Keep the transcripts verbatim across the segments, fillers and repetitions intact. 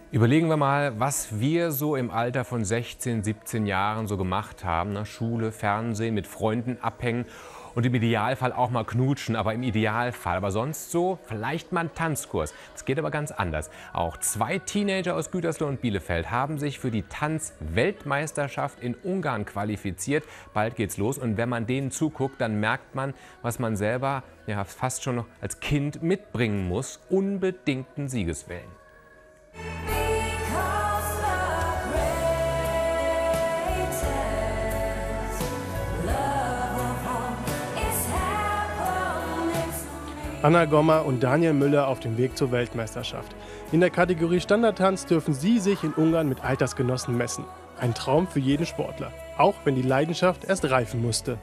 Überlegen wir mal, was wir so im Alter von sechzehn, siebzehn Jahren so gemacht haben. Ne? Schule, Fernsehen, mit Freunden abhängen und im Idealfall auch mal knutschen, aber im Idealfall. Aber sonst so, vielleicht mal einen Tanzkurs. Das geht aber ganz anders. Auch zwei Teenager aus Gütersloh und Bielefeld haben sich für die Tanzweltmeisterschaft in Ungarn qualifiziert. Bald geht's los und wenn man denen zuguckt, dann merkt man, was man selber ja, fast schon noch als Kind mitbringen muss. Unbedingten Siegeswillen. Anna Gommer und Daniel Müller auf dem Weg zur Weltmeisterschaft. In der Kategorie Standardtanz dürfen sie sich in Ungarn mit Altersgenossen messen. Ein Traum für jeden Sportler, auch wenn die Leidenschaft erst reifen musste.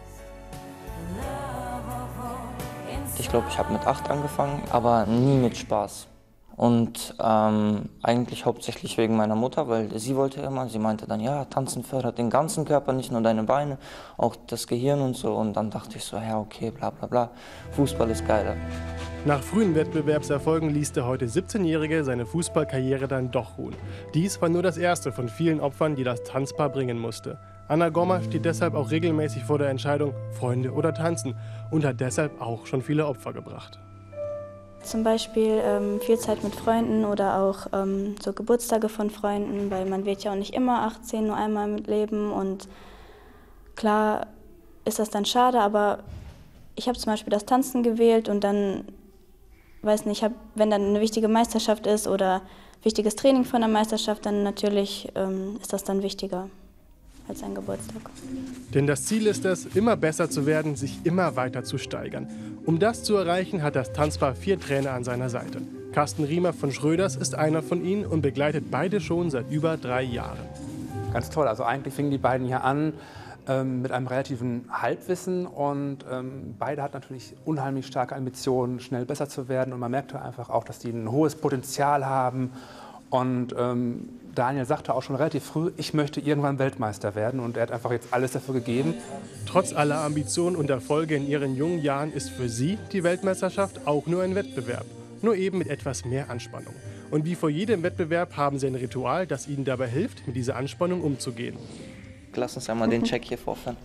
Ich glaube, ich habe mit acht angefangen, aber nie mit Spaß. Und ähm, eigentlich hauptsächlich wegen meiner Mutter, weil sie wollte immer, sie meinte dann, ja, Tanzen fördert den ganzen Körper, nicht nur deine Beine, auch das Gehirn und so. Und dann dachte ich so, ja, okay, bla bla bla, Fußball ist geiler. Nach frühen Wettbewerbserfolgen ließ der heute siebzehnjährige seine Fußballkarriere dann doch ruhen. Dies war nur das erste von vielen Opfern, die das Tanzpaar bringen musste. Anna Gommer steht deshalb auch regelmäßig vor der Entscheidung, Freunde oder Tanzen, und hat deshalb auch schon viele Opfer gebracht. Zum Beispiel ähm, viel Zeit mit Freunden oder auch ähm, so Geburtstage von Freunden, weil man wird ja auch nicht immer achtzehn, nur einmal mitleben. Und klar ist das dann schade, aber ich habe zum Beispiel das Tanzen gewählt und dann, weiß nicht, hab, wenn dann eine wichtige Meisterschaft ist oder wichtiges Training von der Meisterschaft, dann natürlich ähm, ist das dann wichtiger als ein Geburtstag. Denn das Ziel ist es, immer besser zu werden, sich immer weiter zu steigern. Um das zu erreichen, hat das Tanzpaar vier Trainer an seiner Seite. Carsten Riemer von Schröders ist einer von ihnen und begleitet beide schon seit über drei Jahren. Ganz toll, also eigentlich fingen die beiden hier an ähm, mit einem relativen Halbwissen und ähm, beide hatten natürlich unheimlich starke Ambitionen, schnell besser zu werden und man merkte einfach auch, dass die ein hohes Potenzial haben. Und ähm, Daniel sagte auch schon relativ früh, ich möchte irgendwann Weltmeister werden und er hat einfach jetzt alles dafür gegeben. Trotz aller Ambitionen und Erfolge in ihren jungen Jahren ist für sie die Weltmeisterschaft auch nur ein Wettbewerb, nur eben mit etwas mehr Anspannung. Und wie vor jedem Wettbewerb haben sie ein Ritual, das ihnen dabei hilft, mit dieser Anspannung umzugehen. Lass uns einmal den Check hier vorführen.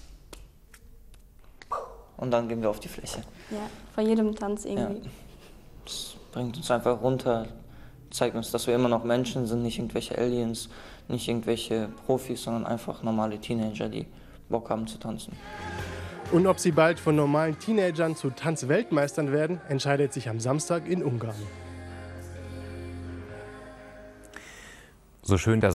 Und dann gehen wir auf die Fläche. Ja, vor jedem Tanz irgendwie. Ja. Das bringt uns einfach runter. Zeigt uns, dass wir immer noch Menschen sind, nicht irgendwelche Aliens, nicht irgendwelche Profis, sondern einfach normale Teenager, die Bock haben zu tanzen. Und ob sie bald von normalen Teenagern zu Tanzweltmeistern werden, entscheidet sich am Samstag in Ungarn. So schön, dass